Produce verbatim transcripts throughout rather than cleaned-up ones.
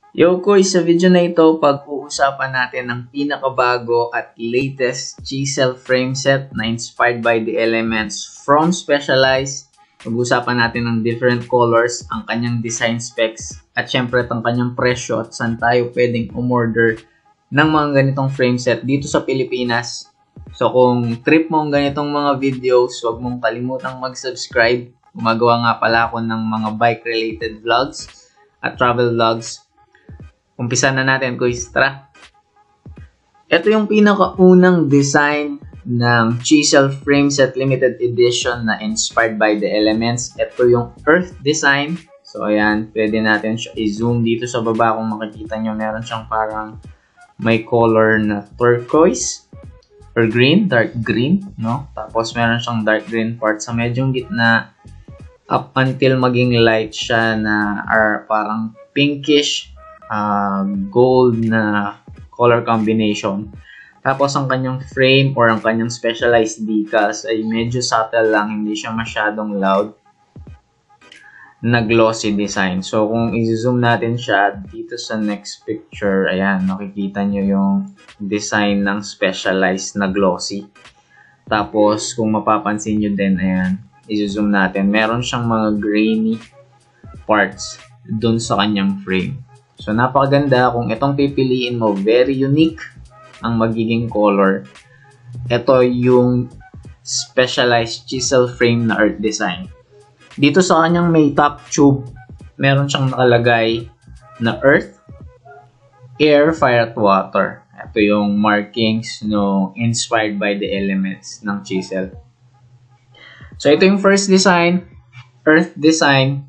Yo koy, sa video na ito, pag-uusapan natin ang pinakabago at latest chisel frame set na inspired by the elements from Specialized. Pag-uusapan natin ng different colors, ang kanyang design specs, at syempre ang kanyang presyo at saan tayo pwedeng umorder ng mga ganitong frame set dito sa Pilipinas. So kung trip mo ang ganitong mga videos, huwag mong kalimutang mag-subscribe. Gumagawa nga pala ako ng mga bike-related vlogs at travel vlogs. Umpisa na natin, guys. Tara! Ito yung pinakaunang design ng Chisel Frame Set Limited Edition na inspired by the elements. Ito yung Earth design. So, ayan. Pwede natin siya i-zoom dito sa baba. Kung makikita nyo, meron siyang parang may color na turquoise or green, dark green, no? Tapos, meron siyang dark green part sa medyong gitna up until maging light siya na or parang pinkish Uh, gold na color combination. Tapos ang kanyang frame or ang kanyang specialized decals ay medyo subtle lang, hindi siya masyadong loud na glossy design. So kung i-zoom natin siya dito sa next picture, ayan, makikita nyo yung design ng specialized na glossy. Tapos kung mapapansin nyo din, ayan, i-zoom natin, meron siyang mga grainy parts dun sa kanyang frame. So, napakaganda. Kung itong pipiliin mo, very unique ang magiging color. Ito yung Specialized Chisel Frame na Earth design. Dito sa kanyang may top tube, meron siyang nakalagay na Earth, Air, Fire, at Water. Ito yung markings no, inspired by the elements ng chisel. So, ito yung first design, Earth design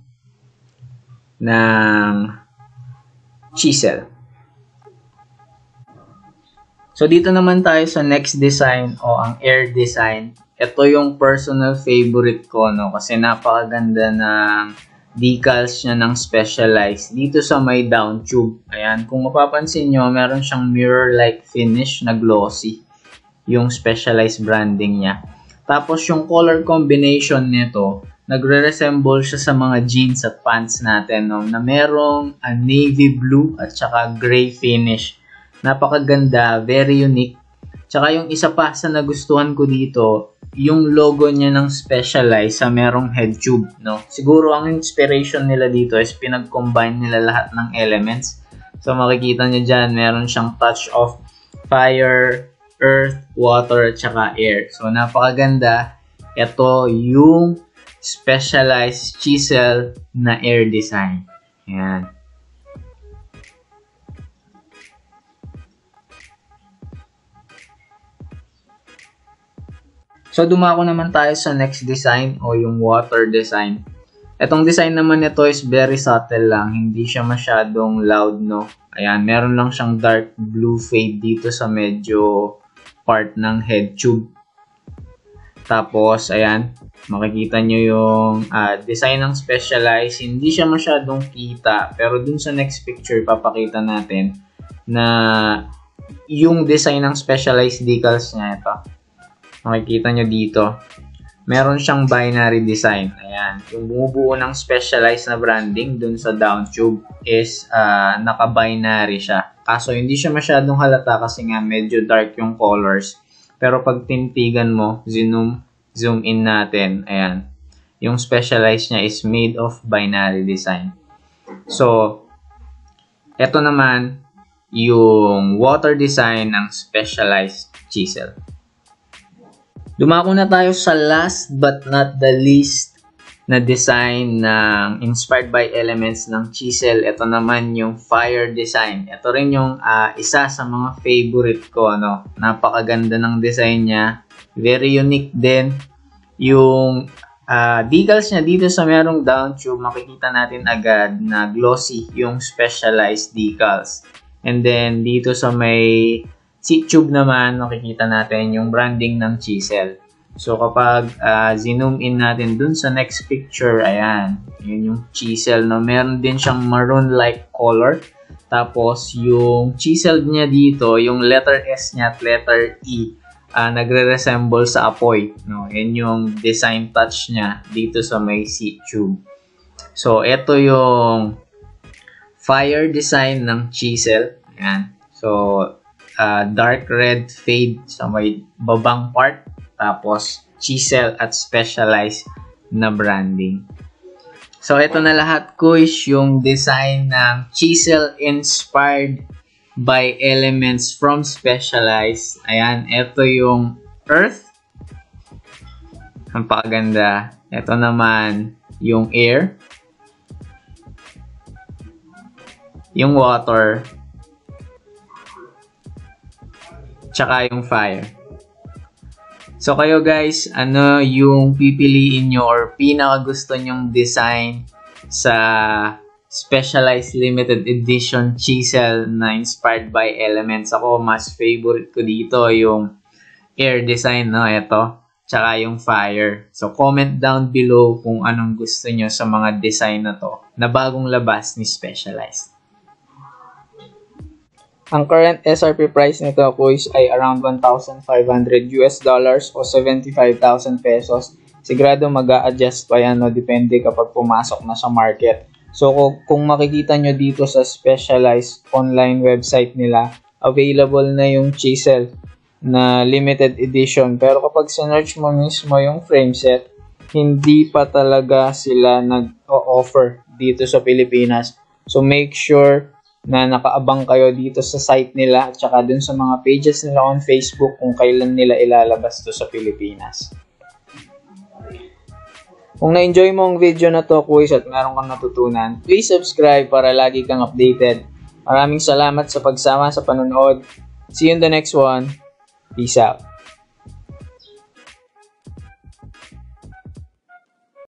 ng chisel. So, dito naman tayo sa next design o ang air design. Ito yung personal favorite ko, no? Kasi napakaganda ng decals niya ng Specialized. Dito sa may down tube. Ayan, kung mapapansin nyo, meron siyang mirror-like finish na glossy. Yung Specialized branding niya. Tapos, yung color combination nito, nagre-resemble siya sa mga jeans at pants natin, no? Na merong uh, navy blue at saka gray finish. Napakaganda, very unique. Tsaka yung isa pa sa nagustuhan ko dito, yung logo niya ng Specialized sa merong head tube, no? Siguro ang inspiration nila dito is pinag-combine nila lahat ng elements. So makikita niyo dyan, meron siyang touch of fire, earth, water, at saka air. So napakaganda. Ito yung Specialized Chisel na air design. Ayan. So, dumako naman tayo sa next design o yung water design. Itong design naman nito is very subtle lang. Hindi siya masyadong loud, no? Ayan, meron lang siyang dark blue fade dito sa medyo part ng head tube. Tapos, ayan, makikita nyo yung uh, design ng Specialized. Hindi siya masyadong kita. Pero dun sa next picture, papakita natin na yung design ng Specialized decals niya. Ito. Makikita nyo dito. Meron siyang binary design. Ayan. Yung bumubuo ng Specialized na branding dun sa down tube is uh, naka-binary siya. Kaso hindi siya masyadong halata kasi nga medyo dark yung colors. Pero pag tintigan mo, zoom, zoom in natin, ayan, yung Specialized niya is made of binary design. So, eto naman, yung water design ng Specialized Chisel. Dumako na tayo sa last but not the least na design ng inspired by elements ng chisel. Ito naman yung fire design. Ito rin yung uh, isa sa mga favorite ko, no? Napakaganda ng design niya. Very unique din. Yung uh, decals niya dito sa merong down tube, makikita natin agad na glossy yung Specialized decals. And then dito sa may seat tube naman, makikita natin yung branding ng chisel. So, kapag uh, zoom in natin dun sa next picture, ayan, yun yung chisel, no? Meron din siyang maroon-like color. Tapos, yung chisel niya dito, yung letter S niya at letter E, uh, nagre-resemble sa apoy, no? Yan yung design touch niya dito sa may seat tube. So, ito yung fire design ng chisel. Ayan. So, uh, dark red fade sa may babang part. Tapos, chisel at specialized na branding. So, ito na lahat, kuys, yung design ng chisel inspired by elements from Specialized. Ayan, ito yung earth. Ang pakaganda. Ito naman yung air. Yung water. Tsaka yung fire. So, kayo guys, ano yung pipiliin nyo or pinaka gusto nyong design sa Specialized Limited Edition Chisel na inspired by elements? Ako, mas favorite ko dito yung air design, no? Ito. Tsaka yung fire. So, comment down below kung anong gusto nyo sa mga design na to na bagong labas ni Specialized. Ang current S R P price nito, kuys, ay around one thousand five hundred U S dollars o seventy-five thousand pesos. Sigurado mag-a-adjust pa yan, no? Depende kapag pumasok na sa market. So, kung, kung makikita nyo dito sa Specialized online website nila, available na yung chisel na limited edition. Pero kapag sinearch mo mismo yung frame set, hindi pa talaga sila nag-offer dito sa Pilipinas. So, make sure na nakaabang kayo dito sa site nila at saka dun sa mga pages nila on Facebook kung kailan nila ilalabas to sa Pilipinas. Kung na-enjoy mo ang video na to, kuys, at meron kang natutunan, please subscribe para lagi kang updated. Maraming salamat sa pagsama sa panonood. See you in the next one. Peace out.